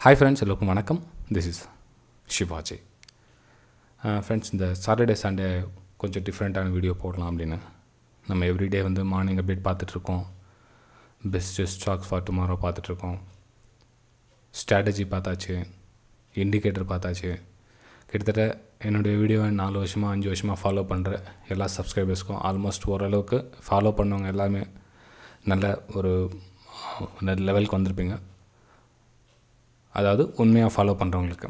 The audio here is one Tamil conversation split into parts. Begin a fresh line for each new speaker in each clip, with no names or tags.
Hi friends, welcome vanakkam. This is Shivaji. Friends, இந்த சாட்டர்டே சண்டே கொஞ்சம் டிஃப்ரெண்ட்டான வீடியோ போடலாம் அப்படின்னு நம்ம எவ்ரிடே வந்து மார்னிங் அப்டேட் பார்த்துட்ருக்கோம். பெஸ்ட் ஸ்டாக்ஸ் ஃபார் டுமாரோ பார்த்துட்ருக்கோம். ஸ்ட்ராட்டஜி பார்த்தாச்சு, இண்டிகேட்டர் பார்த்தாச்சு. கிட்டத்தட்ட என்னுடைய வீடியோவை 4 வருஷமாக 5 வருஷமாக ஃபாலோ பண்ணுற எல்லா சப்ஸ்கிரைபர்ஸ்க்கும் ஆல்மோஸ்ட் ஓரளவுக்கு ஃபாலோ பண்ணவங்க எல்லாமே நல்ல ஒரு லெவலுக்கு வந்திருப்பீங்க. அதாவது உண்மையாக ஃபாலோ பண்ணுறவங்களுக்கு.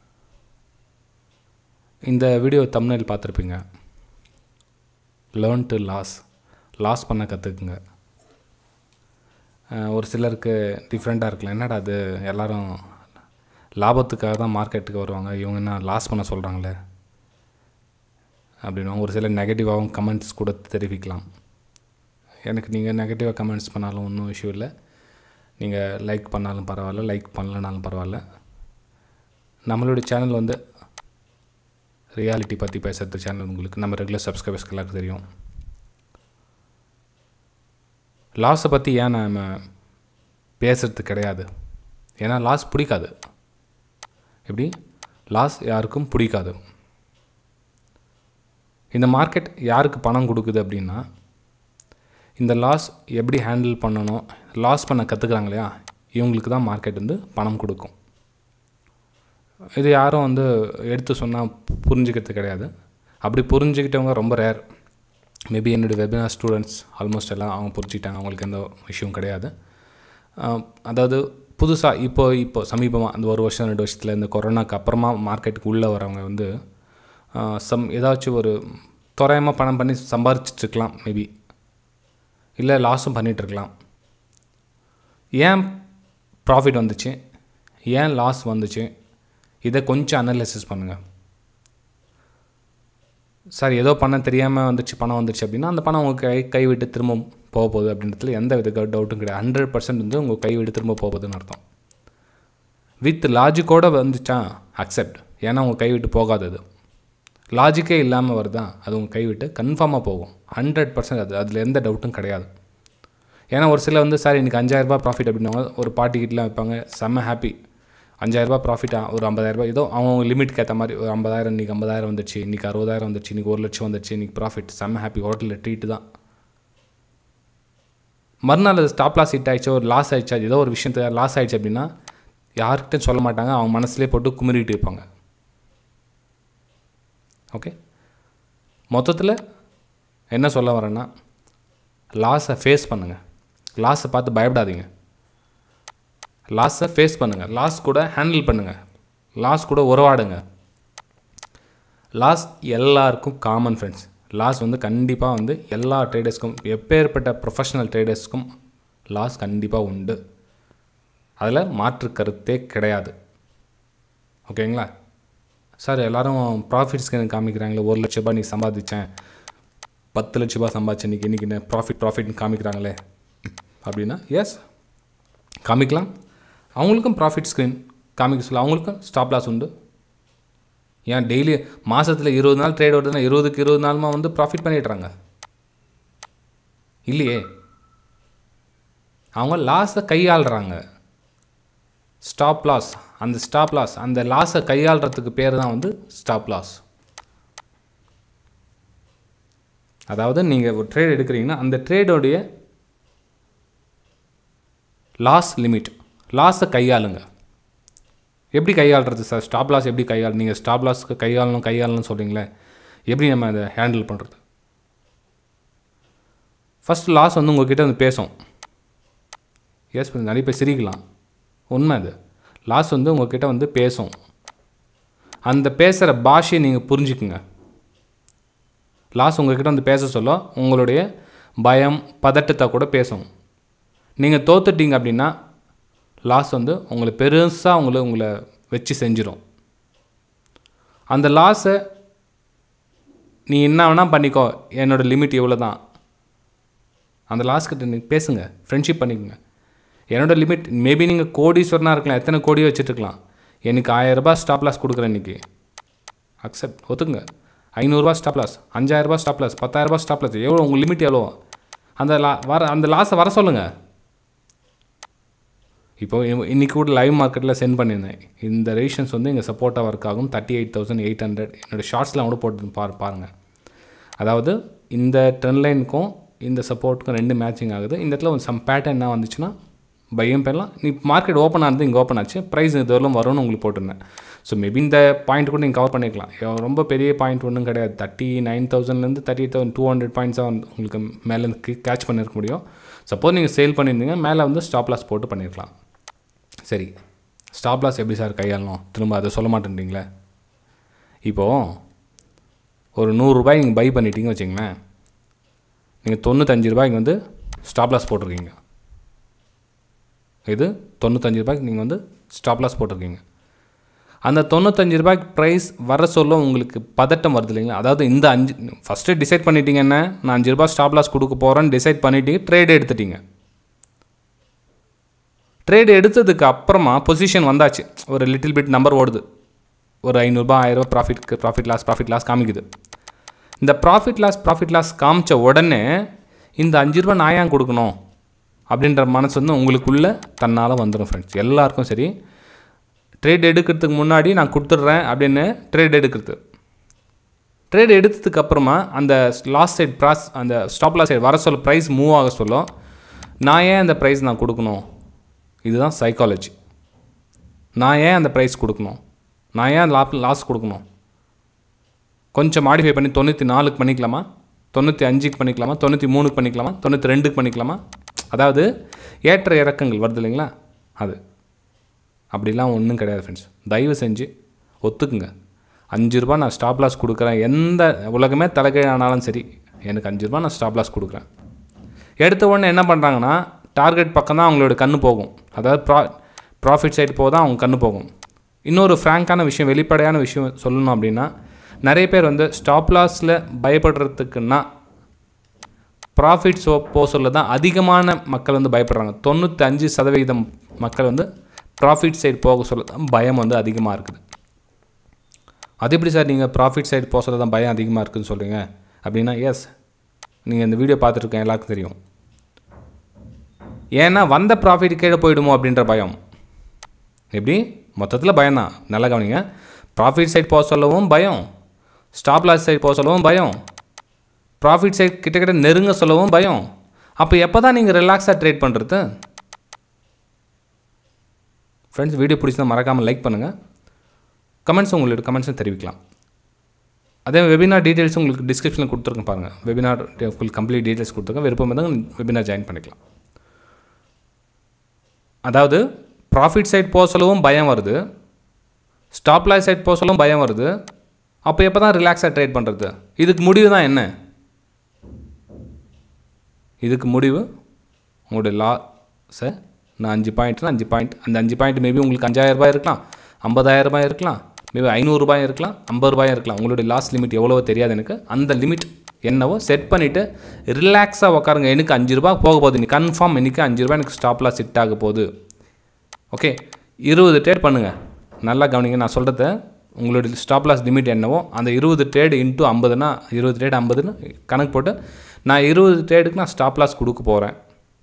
இந்த வீடியோ தம்ப்நெயில் பார்த்துருப்பீங்க. லேர்ன் டு லாஸ் பண்ண கற்றுக்குங்க. ஒரு சிலருக்கு டிஃப்ரெண்ட்டாக இருக்கலாம். என்னடா அது எல்லோரும் லாபத்துக்காக தான் மார்க்கெட்டுக்கு வருவாங்க, இவங்க என்ன லாஸ் பண்ண சொல்கிறாங்களே அப்படின்னு ஒரு சில நெகட்டிவாகவும் கமெண்ட்ஸ் கூட தெரிவிக்கலாம். எனக்கு நீங்கள் நெகட்டிவாக கமெண்ட்ஸ் பண்ணாலும் ஒன்றும் இஷ்யூ இல்லை. நீங்கள் லைக் பண்ணாலும் பரவாயில்ல, லைக் பண்ணலனாலும் பரவாயில்ல. நம்மளுடைய சேனல் வந்து ரியாலிட்டி பற்றி பேசுகிறது சேனல். உங்களுக்கு நம்ம ரெகுலர் சப்ஸ்கிரைபர்ஸ்க்கு எல்லாருக்கும் தெரியும். லாஸை பற்றி ஏன் நம்ம பேசுகிறது கிடையாது? ஏன்னா லாஸ் பிடிக்காது. எப்படி லாஸ் யாருக்கும் பிடிக்காது. இந்த மார்க்கெட் யாருக்கு பணம் கொடுக்குது அப்படின்னா, இந்த லாஸ் எப்படி ஹேண்டில் பண்ணணும், லாஸ் பண்ண கற்றுக்குறாங்க இல்லையா, இவங்களுக்கு தான் மார்க்கெட் வந்து பணம் கொடுக்கும். இது யாரும் வந்து எடுத்து சொன்னால் புரிஞ்சுக்கிறது கிடையாது. அப்படி புரிஞ்சுக்கிட்டவங்க ரொம்ப ரேர். மேபி என்னுடைய வெபினார் ஸ்டூடெண்ட்ஸ் ஆல்மோஸ்ட் எல்லாம் அவங்க புரிஞ்சுக்கிட்டாங்க, அவங்களுக்கு எந்த விஷயம் கிடையாது. அதாவது புதுசாக இப்போ சமீபமாக அந்த 1 வருஷம் 2 வருஷத்தில் இந்த கொரோனாக்கு அப்புறமா மார்க்கெட்டுக்கு உள்ளே வரவங்க வந்து ஏதாச்சும் ஒரு தோராயமாக பணம் பண்ணி சம்பாரிச்சிட்ருக்கலாம், மேபி இல்லை லாஸும் பண்ணிகிட்ருக்கலாம். ஏன் ப்ராஃபிட் வந்துச்சு, ஏன் லாஸ் வந்துச்சு, இதை கொஞ்சம் அனலைசிஸ் பண்ணுங்கள். சார் ஏதோ பண்ண தெரியாமல் வந்துச்சு, பணம் வந்துச்சு அப்படின்னா அந்த பணம் உங்கள் கைவிட்டு திரும்ப போக போகுது அப்படின்றதுல எந்த வித டவுட்டும் கிடையாது. 100% வந்து உங்கள் கைவிட்டு திரும்ப போகுதுன்னு அர்த்தம். வித் லாஜிக்கோடு வந்துச்சா அக்செப்ட். ஏன்னா உங்கள் கைவிட்டு போகாதது. லாஜிக்கே இல்லாமல் வருதா, அது உங்கள் கைவிட்டு கன்ஃபார்மாக போகும். 100% அதில் எந்த டவுட்டும் கிடையாது. ஏன்னா ஒரு சில வந்து சார் இன்றைக்கி 5000 ரூபாய் ப்ராஃபிட் அப்படின்னாங்க, ஒரு பார்ட்டிக்கிட்டலாம் வைப்பாங்க, செம்ம ஹாப்பி. 5000 ரூபாய் ப்ராஃபிட்டாக ஒரு 50000 ரூபாய் ஏதோ அவங்க லிமிட்க்கு ஏற்ற மாதிரி ஒரு 50000, இன்றைக்கி 50000 வந்துச்சு, இன்றைக்கி 60000 வந்துச்சு, இன்றைக்கி 1 லட்சம் வந்துச்சு, இன்றைக்கி ப்ராஃபிட் செம்ம ஹாப்பி, ஹோட்டலில் ட்ரீட்டு தான். மறுநாள் அது ஸ்டாப் லாஸ் ஹிட் ஆகிடுச்சு, ஒரு லாஸ் ஆகிடுச்சா, ஏதோ ஒரு விஷயத்தை லாஸ் ஆகிடுச்சு அப்படின்னா யார்கிட்டையும் சொல்ல மாட்டாங்க, அவங்க மனசுலேயே போட்டு குமிரிட்டு இருப்பாங்க. ஓகே, மொத்தத்தில் என்ன சொல்ல வரேன்னா, லாஸை ஃபேஸ் பண்ணுங்கள். லாஸை பார்த்து பயப்படாதீங்க. லாஸை ஃபேஸ் பண்ணுங்கள், லாஸ் கூட ஹேண்டில் பண்ணுங்கள், லாஸ் கூட உறவாடுங்க. லாஸ் எல்லாருக்கும் காமன் ஃப்ரெண்ட்ஸ். லாஸ் வந்து கண்டிப்பாக வந்து எல்லா ட்ரேடர்ஸ்க்கும், எப்பேற்பட்ட ப்ரொஃபஷனல் ட்ரேடர்ஸ்க்கும் லாஸ் கண்டிப்பாக உண்டு. அதில் மாற்று கருத்தே கிடையாது. ஓகேங்களா? சார் எல்லோரும் ப்ராஃபிட் ஸ்கேன் காமிக்கிறாங்களே, 1 லட்ச ரூபாய் நீ சம்பாதிச்சேன், 10 லட்ச ரூபாய் சம்பாதிச்சேன், இன்றைக்கி ப்ராஃபிட்னு காமிக்கிறாங்களே அப்படின்னா, எஸ் காமிக்கலாம். அவங்களுக்கும் ப்ராஃபிட் ஸ்க்ரீன் காமிக்க சொல்ல, அவங்களுக்கும் ஸ்டாப் லாஸ் உண்டு. ஏன் டெய்லி மாதத்தில் 20 நாள் ட்ரேட் வருதுன்னா 20க்கு 20 நாளுமா வந்து ப்ராஃபிட் பண்ணிடுறாங்க இல்லையே. அவங்க லாஸை கையாளுறாங்க. ஸ்டாப் லாஸ், அந்த ஸ்டாப் லாஸ், அந்த லாஸை கையாளுறதுக்கு பேர் தான் வந்து ஸ்டாப் லாஸ். அதாவது நீங்கள் ஒரு ட்ரேட் எடுக்கிறீங்கன்னா அந்த ட்ரேடோடைய லாஸ் லிமிட், லாஸை கையாளுங்க. எப்படி கையாளுறது சார்? ஸ்டாப் லாஸ் எப்படி நீங்கள் ஸ்டாப் லாஸ்க்கு கையாளணும்னு சொல்கிறீங்களே, எப்படி நம்ம அதை ஹேண்டில் பண்ணுறது? ஃபஸ்ட் லாஸ் வந்து உங்கள்கிட்ட வந்து பேசும். எஸ், நிறைய பேர் சிரிக்கலாம், உண்மை அது. லாஸ் வந்து உங்கள்கிட்ட வந்து பேசும். அந்த பேசுகிற பாஷையை நீங்கள் புரிஞ்சுக்குங்க. லாஸ் உங்கள்கிட்ட வந்து பேச சொல்ல உங்களுடைய பயம், பதட்டத்தை கூட பேசும். நீங்கள் தோத்துட்டீங்க அப்படின்னா லாஸ் வந்து உங்களை பெருசாக உங்களை வச்சு செஞ்சிடும். அந்த லாஸை நீ என்ன வேணால் பண்ணிக்கோ, என்னோடய லிமிட் இவ்வளோ தான். அந்த லாஸ்கிட்ட நீங்கள் பேசுங்க, ஃப்ரெண்ட்ஷிப் பண்ணிக்கோங்க. என்னோடய லிமிட் மேபி நீங்கள் கோடீஸ்வரனாக இருக்கலாம், எத்தனை கோடியோ வச்சுட்ருக்கலாம். எனக்கு 1000 ரூபாய் ஸ்டாப் லாஸ் கொடுக்குறேன் இன்றைக்கி, அக்செப்ட், ஒத்துங்க. 500 ரூபாய் ஸ்டாப் லாஸ், 5000 ரூபாய் ஸ்டாப் லாஸ், 10000 ரூபாய் ஸ்டாப் லாஸ், எவ்வளோ உங்கள் லிமிட் எவ்வளோ, அந்த லாஸை வர சொல்லுங்கள். இப்போ இன்றைக்கி கூட லைவ் மார்க்கெட்டில் சென்ட் பண்ணியிருந்தேன். இந்த ரேஷன்ஸ் வந்து இங்கே சப்போர்ட்டாக ஒர்க் ஆகும். 38,800 என்னோடய ஷார்ட்ஸ்லாம் கூட போட்டு பாருங்கள். அதாவது இந்த ட்ரெண்ட் லைனுக்கும் இந்த சப்போர்ட்டுக்கும் 2 மேட்சிங் ஆகுது. இந்த இடத்துல ஒரு சம் பேட்டர்ன் என்ன வந்துச்சுன்னா பையும் பண்ணலாம். நீ மார்க்கெட் ஓப்பன் ஆனது இங்கே ஓப்பன் ஆச்சு, ப்ரைஸ் இது வரலும் வரும்னு உங்களுக்கு போட்டிருந்தேன். ஸோ மேபி இந்த பாயிண்ட் கூட நீங்கள் கவர் பண்ணிக்கலாம். ரொம்ப பெரிய பாயிண்ட் ஒன்றும் கிடையாது. 39,000லேருந்து 38,200 பாயிண்ட்ஸாக வந்து உங்களுக்கு மேலே கேட்ச் பண்ணியிருக்க முடியும். சப்போஸ் நீங்கள் சேல் பண்ணியிருந்தீங்க மேலே வந்து ஸ்டாப் லாஸ் போட்டு பண்ணியிருக்கலாம். சரி, ஸ்டாப் லாஸ் எப்படி சார் கையாளணும், திரும்ப அதை சொல்ல மாட்டேன்றீங்களே. இப்போது ஒரு 100 ரூபாய் நீங்கள் பை பண்ணிட்டீங்க வச்சிங்களேன், நீங்கள் 95 ரூபாய்க்கு வந்து ஸ்டாப் லாஸ் போட்டிருக்கீங்க. இது 95 ரூபாய்க்கு நீங்கள் வந்து ஸ்டாப் லாஸ் போட்டிருக்கீங்க. அந்த 95 ரூபாய்க்கு ப்ரைஸ் வர சொல்ல உங்களுக்கு பதட்டம் வருது இல்லைங்களா. அதாவது இந்த 5 ஃபஸ்ட்டு டிசைட் பண்ணிட்டீங்க, என்ன நான் 5 ரூபாய் ஸ்டாப் லாஸ் கொடுக்க போகிறேன்னு டிசைட் பண்ணிட்டீங்க, ட்ரேட் எடுத்துட்டீங்க. ட்ரேட் எடுத்ததுக்கு அப்புறமா பொசிஷன் வந்தாச்சு, ஒரு லிட்டில் பிட் நம்பர் ஓடுது, ஒரு 500 ரூபாய் 1000 ரூபாய் ப்ராஃபிட் லாஸ் காமிக்குது. இந்த ப்ராஃபிட் லாஸ் காமிச்ச உடனே இந்த 5 ரூபாய் நான் ஏன் கொடுக்கணும் அப்படின்ற மனசு வந்து உங்களுக்குள்ளே தன்னால் வந்துடும் ஃப்ரெண்ட்ஸ். எல்லாருக்கும் சரி, ட்ரேட் எடுக்கிறதுக்கு முன்னாடி நான் கொடுத்துட்றேன் அப்படின்னு ட்ரேட் எடுத்ததுக்கு அப்புறமா அந்த லாஸ்ட் சைட் அந்த ஸ்டாப் லாஸ் சைடு வர சொல்ல ப்ரைஸ் மூவ் ஆக சொல்ல நான் ஏன் அந்த ப்ரைஸ் நான் கொடுக்கணும், இதுதான் சைக்காலஜி. நான் ஏன் அந்த ப்ரைஸ் கொடுக்கணும், நான் ஏன் லாஸ் கொடுக்கணும், கொஞ்சம் மாடிஃபை பண்ணி 94க்கு பண்ணிக்கலாமா, 95க்கு பண்ணிக்கலாமா, 93க்கு பண்ணிக்கலாமா, 92க்கு பண்ணிக்கலாமா. அதாவது ஏற்ற இறக்கங்கள் வருது இல்லைங்களா, அது அப்படிலாம் ஒன்றும் கிடையாது ஃப்ரெண்ட்ஸ். தயவு செஞ்சு ஒத்துக்குங்க. 5 ரூபா நான் ஸ்டாப் லாஸ் கொடுக்குறேன், எந்த உலகமே தலைகீழானாலும் சரி எனக்கு 5 ரூபா நான் ஸ்டாப் லாஸ் கொடுக்குறேன். எடுத்த உடனே என்ன பண்ணுறாங்கன்னா டார்கெட் பக்கம் தான் அவங்களோட கண்ணு போகும். அதாவது ப்ராஃபிட் சைடு போக தான் அவங்க கண்ணு போகும். இன்னொரு ஃப்ராங்கான விஷயம், வெளிப்படையான விஷயம் சொல்லணும் அப்படின்னா, நிறைய பேர் வந்து ஸ்டாப் லாஸில் பயப்படுறதுக்குன்னா ப்ராஃபிட் போக சொல்ல தான் அதிகமான மக்கள் வந்து பயப்படுறாங்க. 95% மக்கள் வந்து ப்ராஃபிட் சைடு போக சொல்ல தான் பயம் வந்து அதிகமாக இருக்குது. அது எப்படி சார் நீங்கள் ப்ராஃபிட் சைடு போக சொல்ல தான் பயம் அதிகமாக இருக்குதுன்னு சொல்கிறீங்க அப்படின்னா, எஸ், நீங்கள் இந்த வீடியோ பார்த்துட்ருக்கேன் எல்லாருக்கும் தெரியும். ஏன்னா வந்த ப்ராஃபிட் கீழே போயிடுமோ அப்படின்ற பயம். எப்படி மொத்தத்தில் பயம்தான், நல்லா கவனிங்க. ப்ராஃபிட் சைடு போக சொல்லவும் பயம், ஸ்டாப் லாஸ் சைடு போக சொல்லவும் பயம், ப்ராஃபிட் சைடு கிட்ட நெருங்க சொல்லவும் பயம். அப்போ எப்போ தான் நீங்கள் ரிலாக்ஸாக ட்ரேட் பண்ணுறது? ஃப்ரெண்ட்ஸ், வீடியோ பிடிச்சா மறக்காமல் லைக் பண்ணுங்கள். உங்களோட கமெண்ட்ஸும் தெரிவிக்கலாம். அதே வெபினார் டீட்டெயில்ஸ் உங்களுக்கு டிஸ்கிரிப்ஷனில் கொடுத்துருக்கேன் பாருங்கள். வெபினார் ஃபுல் கம்ப்ளீட் டீட்டெயில்ஸ் கொடுத்துருக்கேன். விருப்பம் தான் வெபினார் ஜாயின் பண்ணிக்கலாம். அதாவது ப்ராஃபிட் சைட் போக சொல்லவும் பயம் வருது, ஸ்டாப் லாஸ் சைட் போக சொல்லவும் பயம் வருது. அப்போ எப்போ தான் ரிலாக்ஸாக ட்ரேட் பண்ணுறது? இதுக்கு முடிவு தான் என்ன? இதுக்கு முடிவு உங்களுடைய லாஸை நான் 5 பாயிண்ட்னா 5 பாயிண்ட், அந்த 5 பாயிண்ட் மேபி உங்களுக்கு 5,000 ரூபாய் இருக்கலாம், 50,000 ரூபாய் இருக்கலாம், மேபி 500 ரூபாய் இருக்கலாம், 50 ரூபாய் இருக்கலாம். உங்களுடைய லாஸ் லிமிட் எவ்வளவோ தெரியாது எனக்கு. அந்த லிமிட் என்னவோ செட் பண்ணிவிட்டு ரிலாக்ஸாக உட்காருங்க. எனக்கு 5 ரூபாய் போக போகுது, நீ கன்ஃபார்ம் இன்றைக்கி 5 ரூபாய் எனக்கு ஸ்டாப் லாஸ் ஹிட் ஆக போகுது. ஓகே, 20 ட்ரேட் பண்ணுங்கள். நல்லா கவனிங்க, நான் சொல்கிறத உங்களுடைய ஸ்டாப் லாஸ் லிமிட் என்னவோ அந்த 20 ட்ரேடு இன்ட்டு 50னா 20 ட்ரேடு 50ன்னு கணக்கு போட்டு நான் 20 ட்ரேடுக்கு நான் ஸ்டாப் லாஸ் கொடுக்க போகிறேன்.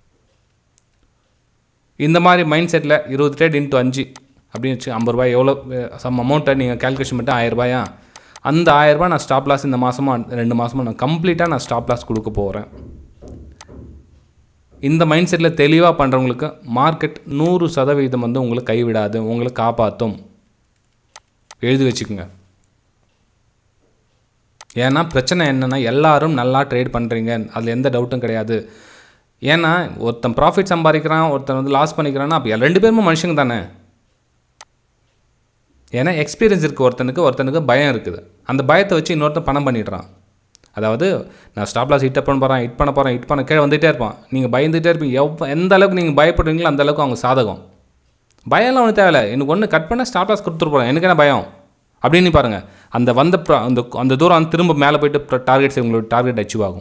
இந்த மாதிரி மைண்ட் செட்டில் 20 ட்ரேட் இன்ட்டு 5 அப்படின்னு வச்சு 50 ரூபாய் எவ்வளோ சம் அமௌண்ட்டை நீங்கள் கேல்குலேஷன் பண்ணிட்டு 1000 ரூபாயா, அந்த 1000 ரூபாய் நான் ஸ்டாப் லாஸ் இந்த மாதமோ 2 மாதமோ நான் கம்ப்ளீட்டாக நான் ஸ்டாப் லாஸ் கொடுக்க போகிறேன். இந்த மைண்ட் செட்டில் தெளிவாக பண்ணுறவங்களுக்கு மார்க்கெட் 100% வந்து உங்களை கைவிடாது, உங்களை காப்பாற்றும். எழுதி வச்சுக்கோங்க. ஏன்னா பிரச்சனை என்னென்னா எல்லாரும் நல்லா ட்ரேட் பண்ணுறீங்க, அதில் எந்த டவுட்டும் கிடையாது. ஏன்னா ஒருத்தன் ப்ராஃபிட் சம்பாதிக்கிறான், ஒருத்தன் வந்து லாஸ் பண்ணிக்கிறான்னா அப்போ 2 பேருமே மனுஷங்க தானே. ஏன்னா எக்ஸ்பீரியன்ஸ் இருக்குது ஒருத்தனுக்கு பயம் இருக்குது. அந்த பயத்தை வச்சு இன்னொருத்தன் பணம் பண்ணிடுறான். அதாவது நான் ஸ்டாப் லாஸ் ஹிட் பண்ண போகிறேன் கீழே வந்துகிட்டே இருப்பான். நீங்கள் பயந்துகிட்டே இருப்பீங்க. எந்த அளவுக்கு நீங்கள் பயப்படுறீங்களோ அந்த அளவுக்கு அவங்க சாதகம். பயம்லாம் ஒன்றும் தேவையில்லை, எனக்கு ஒன்று கட் பண்ண ஸ்டாப் லாஸ் கொடுத்துட்டு போகிறேன், எனக்கு என்ன பயம் அப்படின்னு பாருங்கள். அந்த தூரம் திரும்ப மேலே போய்ட்டு டார்கெட்ஸ் உங்களோட டார்கெட் அச்சீவ் ஆகும்.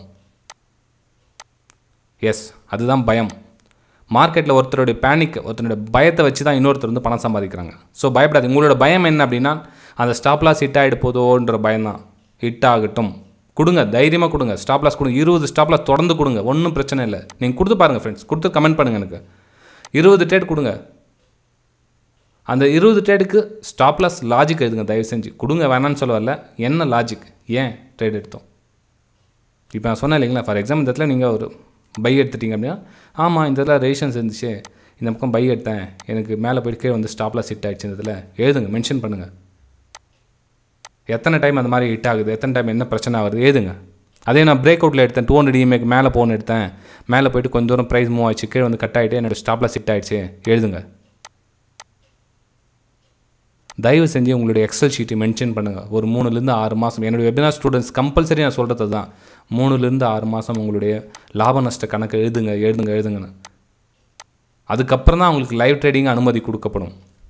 எஸ், அதுதான் பயம். மார்க்கெட்டில் ஒருத்தருடைய ஒருத்தருடைய பயத்தை வச்சு தான் இன்னொருத்தர் வந்து பணம் சம்பாதிக்கிறாங்க. ஸோ பயப்படாது. உங்களோட பயம் என்ன அப்படின்னா அந்த ஸ்டாப் லாஸ் ஹிட் ஆகிட்டு போதோன்ற பயம் தான். ஹிட் ஆகட்டும், கொடுங்க, தைரியமாக கொடுங்க, ஸ்டாப் லாஸ் கொடுங்க, 20 ஸ்டாப் லாஸ் தொடர்ந்து கொடுங்க, ஒன்றும் பிரச்சனை இல்லை. நீங்கள் கொடுத்து பாருங்கள் ஃப்ரெண்ட்ஸ், கொடுத்து கமெண்ட் பண்ணுங்கள். எனக்கு 20 ட்ரேட் கொடுங்க, அந்த 20 ட்ரேடுக்கு ஸ்டாப் லாஸ் லாஜிக் எழுதுங்க தயவு செஞ்சு. கொடுங்க வேணான்னு சொல்ல வரல, என்ன லாஜிக், ஏன் ட்ரேட் எடுத்தோம். இப்போ நான் சொன்னேன் இல்லைங்களா, ஃபார் எக்ஸாம்பிள் இந்த இடத்துல நீங்கள் ஒரு பை எடுத்துட்டீங்க அப்படின்னா, ஆமாம் இந்த இடத்துல ரெசிஸ்டன்ஸ் இருந்துச்சு, இந்த பக்கம் பை எடுத்தேன், எனக்கு மேலே போய்ட்டு கீழே வந்து ஸ்டாப் லாஸ் ஹிட் ஆகிடுச்சு, இந்த இடத்துல எழுதுங்க, மென்ஷன் பண்ணுங்கள். எத்தனை டைம் அந்த மாதிரி ஹிட் ஆகுது, எத்தனை டைம் என்ன பிரச்சனை ஆகுது எழுதுங்க. அதே நான் பிரேக் அவுட்டில் எடுத்தேன், 200 EMAக்கு மேலே போகணுன்னு எடுத்தேன், மேலே போய்ட்டு கொஞ்சம் தூரம் ப்ரைஸ் மூவ் ஆயிடுச்சு, கீழே வந்து கட் ஆகிட்டு என்னோடய ஸ்டாப் லாஸ் ஹிட் ஆகிடுச்சு எழுதுங்க. தயவு செஞ்சு உங்களுடைய எக்ஸல் ஷீட்டை மென்ஷன் பண்ணுங்கள். ஒரு 3லேருந்து 6 மாதம் என்னுடைய வெபினார் ஸ்டூடெண்ட்ஸ் கம்பல்சரி நான் சொல்கிறது தான், 3லேருந்து 6 மாதம் உங்களுடைய லாப நஷ்ட கணக்கு எழுதுங்கன்னு. அதுக்கப்புறம் தான் உங்களுக்கு லைவ் ட்ரேடிங் அனுமதி கொடுக்கப்படும்.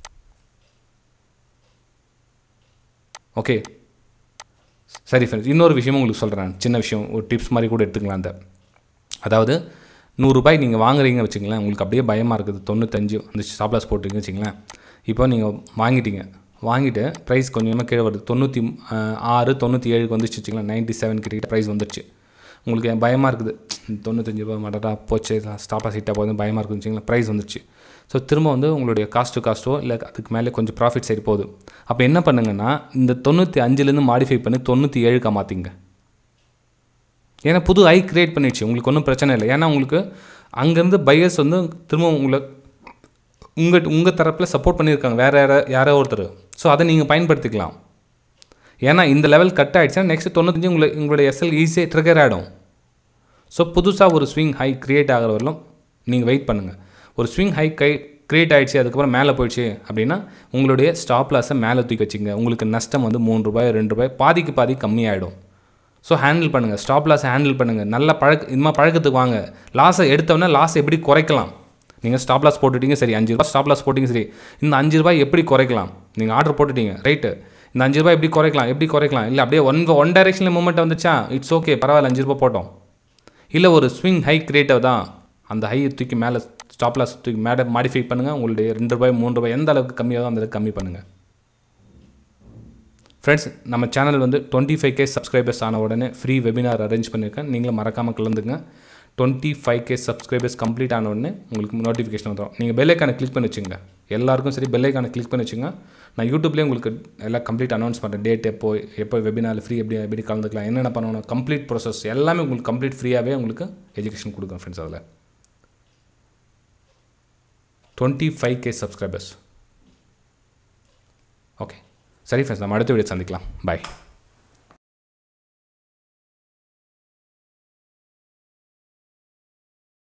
ஓகே சரி ஃப்ரெண்ட்ஸ், இன்னொரு விஷயமும் உங்களுக்கு சொல்கிறேன், சின்ன விஷயம், ஒரு டிப்ஸ் மாதிரி கூட எடுத்துக்கலாம். அதாவது 100 ரூபாய் நீங்கள் வாங்குறீங்கன்னு வச்சுங்களேன், உங்களுக்கு அப்படியே பயமாக இருக்குது, 95 அந்த ஸ்டாப் லாஸ் போட்டுருங்கன்னு வச்சுங்களேன். இப்போ நீங்கள் வாங்கிட்டு ப்ரைஸ் கொஞ்சமாக கீழே வருது, 96 97க்கு வந்துச்சு வச்சுக்கலாம், 97 கிட்ட ப்ரைஸ் வந்துடுச்சு. உங்களுக்கு பயமாக இருக்குது, 95 ரூபா மடடா போச்சு, ஸ்டாப் லாஸ் ஹிட்டாக போகுது பயமாக இருக்குன்னு வச்சுங்களேன், ப்ரைஸ் வந்துடுச்சு. ஸோ திரும்ப வந்து உங்களுடைய காஸ்ட்டோ இல்லை அதுக்கு மேலே கொஞ்சம் ப்ராஃபிட் சைடு போகுது. அப்போ என்ன பண்ணுங்கன்னா, இந்த 95லேருந்து மாடிஃபை பண்ணி 97க்கு மாற்றிங்க. ஏன்னா புது ஹை கிரியேட் பண்ணிடுச்சு, உங்களுக்கு ஒன்றும் பிரச்சனை இல்லை. ஏன்னா உங்களுக்கு அங்கேருந்து பையர்ஸ் வந்து திரும்ப உங்கள் தரப்பில் சப்போர்ட் பண்ணியிருக்காங்க வேறு யாரோ ஒருத்தர். ஸோ அதை நீங்கள் பயன்படுத்திக்கலாம். ஏன்னா இந்த லெவல் கட் ஆகிடுச்சுன்னா நெக்ஸ்ட் 95 உங்களுடைய எஸ்எல் ஈஸியாக ட்ரிகர் ஆகிடும். ஸோ புதுசாக ஒரு ஸ்விங் ஹை க்ரியேட் ஆகிற வரலும் நீங்கள் வெயிட் பண்ணுங்கள். ஒரு ஸ்விங் ஹை க்ரியேட் ஆகிடுச்சு, அதுக்கப்புறம் மேலே போயிடுச்சு அப்படின்னா உங்களுடைய ஸ்டாப் லாஸை மேலே தூக்கி வச்சுங்க. உங்களுக்கு நஷ்டம் வந்து 3 ரூபாய் 2 ரூபாய் பாதிக்கு பாதி கம்மியாகிடும். ஸோ ஹேண்டில் பண்ணுங்கள், ஸ்டாப் லாஸை ஹேண்டில் பண்ணுங்கள். நல்ல இது மாதிரி பழக்கத்துக்கு வாங்க. லாஸை எடுத்தோன்னா லாஸை எப்படி குறைக்கலாம், நீங்கள் ஸ்டாப் லாஸ் போட்டுட்டீங்க சரி, 5 ரூபா ஸ்டாப் லாஸ் போட்டிங்க சரி, இந்த 5 ரூபாய் எப்படி குறைக்கலாம், நீங்கள் ஆர்டர் போட்டுட்டீங்க ரைட்டு, இந்த 5 ரூபாய் எப்படி குறைக்கலாம் இல்லை அப்படியே ஒன் டைரெக்ஷனில் மூமெண்ட் வந்துச்சா இட்ஸ் ஓகே பரவாயில்ல, 5 ரூபா போட்டோம். இல்லை ஒரு ஸ்விங் ஹை கிரியேட்டிவ் தான், அந்த ஹையை தூக்கி மேலே ஸ்டாப் லாஸ் தூக்கி மேலே மாடிஃபை பண்ணுங்கள். உங்களுடைய 2 ரூபாய் 3 ரூபாய் எந்த அளவுக்கு கம்மியாகும் அந்த அளவுக்கு கம்மி பண்ணுங்கள். ஃப்ரெண்ட்ஸ், நம்ம சேனல் வந்து 25K சப்ஸ்கிரைபர்ஸ் ஆன உடனே ஃப்ரீ வெபினார் அரேஞ்ச் பண்ணியிருக்கேன், நீங்களும் மறக்காமல் கலந்துங்க. 25K சப்ஸ்கிரைபர்ஸ் கம்ப்ளீட் ஆன உடனே உங்களுக்கு நோட்டிஃபிகேஷன் வந்துடும். நீங்கள் பெல் ஐக்கானை கிளிக் பண்ணி வச்சுங்க, எல்லாருக்கும் சரி பெல் ஐக்கானை கிளிக் பண்ணி வச்சுங்க. நான் யூடியூப்லேயே உங்களுக்கு எல்லாம் கம்ப்ளீட் அனௌன்ஸ் பண்ணுறேன், டேட் எப்போ வெபினார் ஃப்ரீ எப்படி கலந்துக்கலாம், என்னென்ன பண்ணணும், கம்ப்ளீட் ப்ராசஸ் எல்லாமே உங்களுக்கு கம்ப்ளீட் ஃப்ரீயாகவே உங்களுக்கு எஜுகேஷன் கொடுக்கும் ஃப்ரெண்ட்ஸ். அதில் 25K சப்ஸ்கிரைபர்ஸ். ஓகே சரி ஃப்ரெண்ட்ஸ், நம்ம அடுத்த வீடியோ சந்திக்கலாம். பாய்.